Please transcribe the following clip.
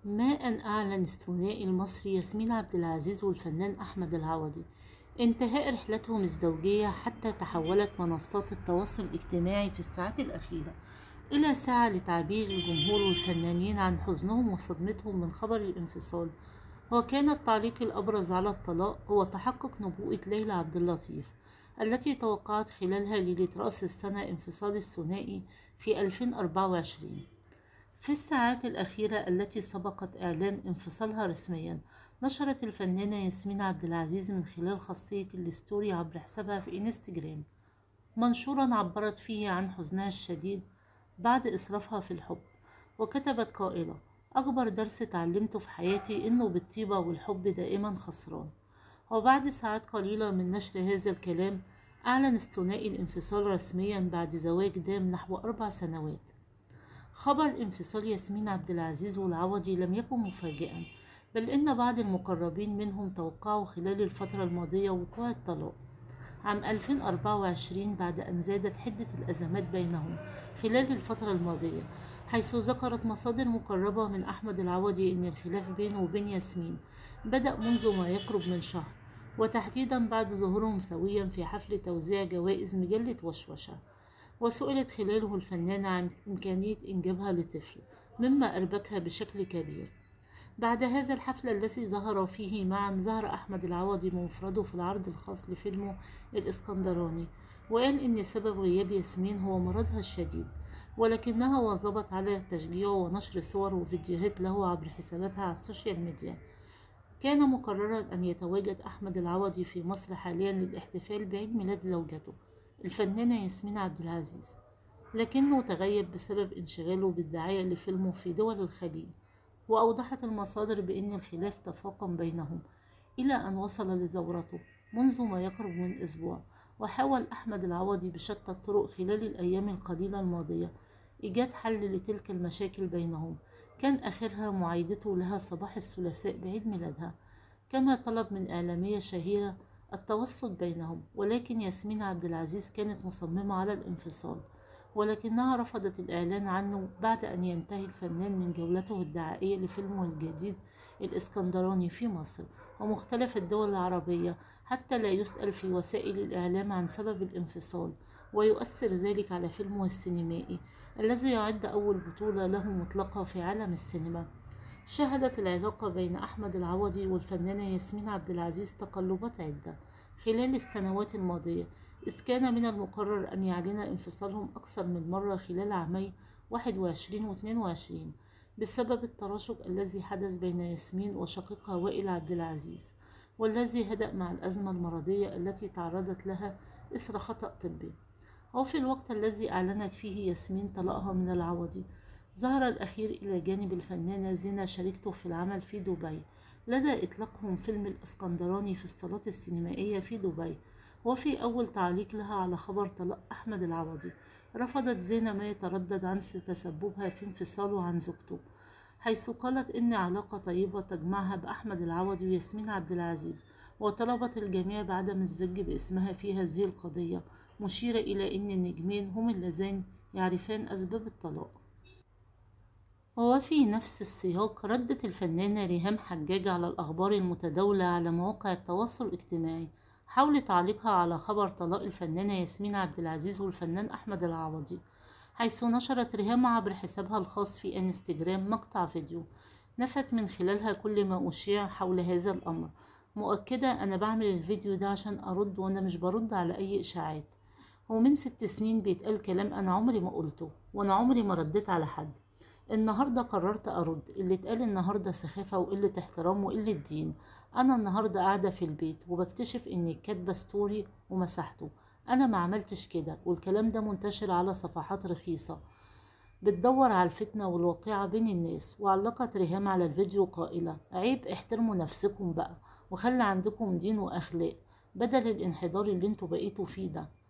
ما أن أعلن الثنائي المصري ياسمين عبد العزيز والفنان أحمد العوضي انتهاء رحلتهم الزوجية، حتى تحولت منصات التواصل الاجتماعي في الساعات الأخيرة إلى ساعة لتعبير الجمهور والفنانين عن حزنهم وصدمتهم من خبر الانفصال. وكان التعليق الأبرز على الطلاق هو تحقق نبوءة ليلى عبد اللطيف، التي توقعت خلالها ليلة رأس السنة انفصال الثنائي في 2024. في الساعات الأخيرة التي سبقت إعلان انفصالها رسميا، نشرت الفنانة ياسمين عبد العزيز من خلال خاصية الستوري عبر حسابها في انستجرام منشورا عبرت فيه عن حزنها الشديد بعد إسرافها في الحب، وكتبت قائلة: أكبر درس اتعلمته في حياتي إنه بالطيبة والحب دائما خسران. وبعد ساعات قليلة من نشر هذا الكلام، أعلن الثنائي الانفصال رسميا بعد زواج دام نحو 4 سنوات. خبر انفصال ياسمين عبد العزيز والعوضي لم يكن مفاجئا، بل إن بعض المقربين منهم توقعوا خلال الفترة الماضية وقوع الطلاق عام 2024 بعد أن زادت حدة الأزمات بينهم خلال الفترة الماضية، حيث ذكرت مصادر مقربة من أحمد العوضي أن الخلاف بينه وبين ياسمين بدأ منذ ما يقرب من شهر، وتحديدا بعد ظهورهم سويا في حفل توزيع جوائز مجلة وشوشة. وسئلت خلاله الفنانة عن إمكانية إنجابها لطفل، مما أربكها بشكل كبير. بعد هذا الحفل الذي ظهر فيه معا، ظهر أحمد العوضي بمفرده في العرض الخاص لفيلمه الإسكندراني، وقال إن سبب غياب ياسمين هو مرضها الشديد، ولكنها واظبت على تشجيعه ونشر صور وفيديوهات له عبر حساباتها على السوشيال ميديا. كان مقررا أن يتواجد أحمد العوضي في مصر حاليا للاحتفال بعيد ميلاد زوجته الفنانة ياسمين عبد العزيز، لكنه تغيب بسبب انشغاله بالدعاية لفيلمه في دول الخليج. وأوضحت المصادر بأن الخلاف تفاقم بينهم إلى أن وصل لذروته منذ ما يقرب من أسبوع. وحاول أحمد العوضي بشتى الطرق خلال الأيام القليلة الماضية إيجاد حل لتلك المشاكل بينهم، كان آخرها معايدته لها صباح الثلاثاء بعيد ميلادها، كما طلب من إعلامية شهيرة التوسط بينهم. ولكن ياسمين عبد العزيز كانت مصممة على الانفصال، ولكنها رفضت الإعلان عنه بعد أن ينتهي الفنان من جولته الدعائية لفيلمه الجديد الإسكندراني في مصر ومختلف الدول العربية، حتى لا يسأل في وسائل الإعلام عن سبب الانفصال، ويؤثر ذلك على فيلمه السينمائي الذي يعد أول بطولة له مطلقة في عالم السينما. شهدت العلاقة بين أحمد العوضي والفنانة ياسمين عبد العزيز تقلبات عدة خلال السنوات الماضية، إذ كان من المقرر أن يعلن انفصالهم أكثر من مرة خلال عامي 21 و 22 بسبب التراشق الذي حدث بين ياسمين وشقيقها وائل عبد العزيز، والذي هدأ مع الأزمة المرضية التي تعرضت لها إثر خطأ طبي. وفي الوقت الذي أعلنت فيه ياسمين طلاقها من العوضي، ظهر الأخير إلى جانب الفنانة زينة شريكته في العمل في دبي لدى إطلاقهم فيلم الإسكندراني في الصالات السينمائية في دبي. وفي أول تعليق لها على خبر طلاق أحمد العوضي، رفضت زينة ما يتردد عن تسببها في انفصاله عن زوجته، حيث قالت إن علاقة طيبة تجمعها بأحمد العوضي وياسمين عبد العزيز، وطلبت الجميع بعدم الزج باسمها في هذه القضية، مشيرة إلى أن النجمين هم اللذان يعرفان أسباب الطلاق. وفي نفس السياق، ردت الفنانة ريهام حجاج على الأخبار المتداولة على مواقع التواصل الاجتماعي حول تعليقها على خبر طلاق الفنانة ياسمين عبد العزيز والفنان أحمد العوضي، حيث نشرت ريهام عبر حسابها الخاص في انستجرام مقطع فيديو نفت من خلالها كل ما أشيع حول هذا الأمر، مؤكدة: أنا بعمل الفيديو ده عشان أرد، وأنا مش برد على أي إشاعات، ومن 6 سنين بيتقال كلام أنا عمري ما قلته، وأنا عمري ما رديت على حد. النهاردة قررت أرد، اللي اتقال النهاردة سخافة وقلة احترام وقلة دين. أنا النهاردة قاعدة في البيت وبكتشف إني كاتبة ستوري ومسحته، أنا ما عملتش كده، والكلام ده منتشر على صفحات رخيصة بتدور على الفتنة والواقعة بين الناس. وعلقت ريهام على الفيديو قائلة: عيب، احترموا نفسكم بقى، وخلي عندكم دين وأخلاق بدل الانحدار اللي انتوا بقيتوا فيه ده.